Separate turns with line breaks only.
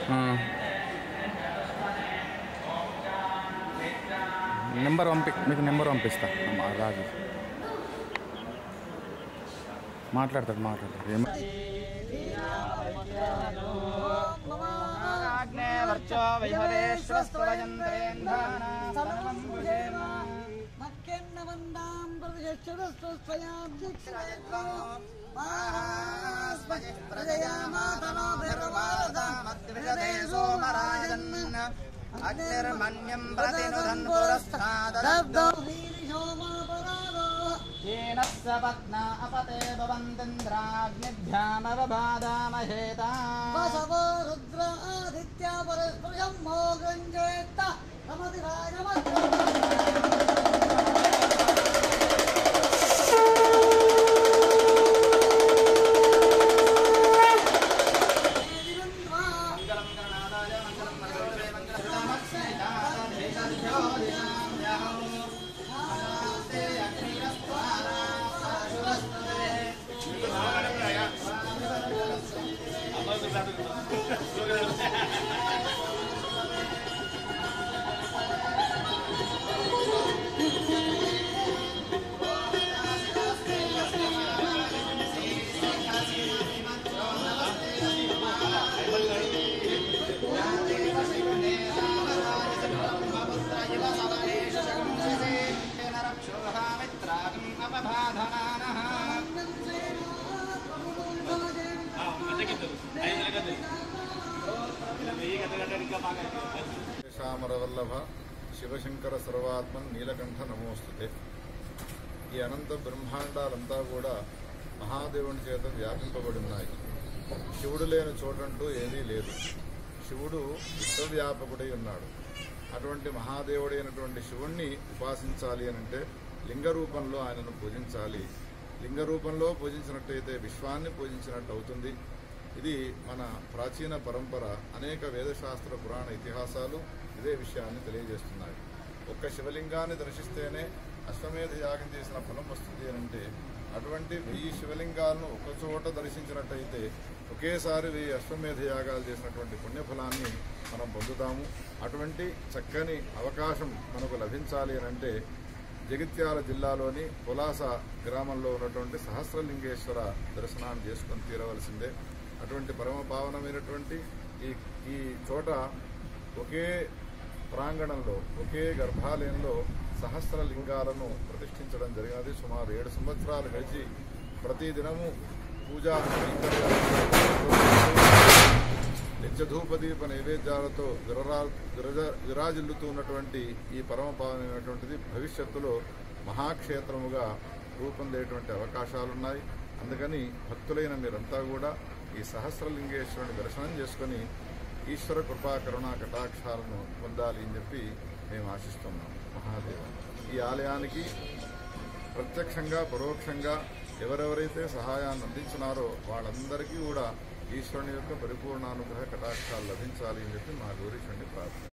Number మీకు number పంపిస్తా రాజు మాట్లాడతాడు
अग्निर्मन्यं प्रतिनुदन् पुरस्तादब्धं येन सपत्ना अपते भवन्तीन्द्राग्निभ्यामवबाधामहेता वसवो रुद्र आदित्या परस्परं मोगञ्जयेत्ता
శామరవల్లభ శివశంకర సర్వాత్మన్ నీలకంఠ నమోస్తుతే. ఈ అనంత బ్రహ్మాండాలంతా కూడా మహాదేవుని చేత వ్యాపింపబడి ఉన్నాయి. శివుడు లేని చోటంటూ ఏదీ లేదు. శివుడు విశ్వవ్యాపకుడై ఉన్నాడు. అటువంటి మహాదేవుడైనటువంటి శివుణ్ణి ఉపాసించాలి అనంటే లింగ రూపంలో ఆయనను పూజించాలి. లింగ రూపంలో పూజించినట్టయితే విశ్వాన్ని పూజించినట్టు అవుతుంది. ఇది మన ప్రాచీన పరంపర. అనేక వేదశాస్త్ర పురాణ ఇతిహాసాలు ఇదే విషయాన్ని తెలియజేస్తున్నాయి. ఒక్క శివలింగాన్ని దర్శిస్తేనే అశ్వమేధ యాగం చేసిన ఫలం వస్తుంది అనంటే అటువంటి 1000 శివలింగాలను ఒకచోట దర్శించినట్టయితే ఒకేసారి 1000 అశ్వమేధ యాగాలు చేసినటువంటి పుణ్యఫలాన్ని మనం పొందుతాము. అటువంటి చక్కని అవకాశం మనకు లభించాలి అనంటే జగిత్యాల జిల్లాలోని పులాస గ్రామంలో ఉన్నటువంటి సహస్రలింగేశ్వర దర్శనాన్ని చేసుకొని తీరవలసిందే. అటువంటి పరమ పావనమైనటువంటి ఈ చోట ఒకే ప్రాంగణంలో ఒకే గర్భాలయంలో సహస్రలింగాలను ప్రతిష్ఠించడం జరిగినది. సుమారు 7 సంవత్సరాలు గడిచి ప్రతిదినము పూజా నిత్యధూపదీప నైవేద్యాలతో విరాజిల్లుతూ ఉన్నటువంటి ఈ పరమ పావనమైనటువంటిది భవిష్యత్తులో మహాక్షేత్రముగా రూపొందేటువంటి అవకాశాలున్నాయి. అందుకని భక్తులైన మీరంతా కూడా ఈ సహస్రలింగేశ్వరుని దర్శనం చేసుకుని ఈశ్వర కృపా కరుణా కటాక్షాలను పొందాలి అని చెప్పి మేము ఆశిస్తున్నాం. మహాదేవ ఈ ఆలయానికి ప్రత్యక్షంగా పరోక్షంగా ఎవరెవరైతే సహాయాన్ని అందించినారో వాళ్ళందరికీ కూడా ఈశ్వరుని యొక్క పరిపూర్ణానుగ్రహ కటాక్షాలు లభించాలి అని చెప్పి మా గౌరీశ్వరుని ప్రార్థన.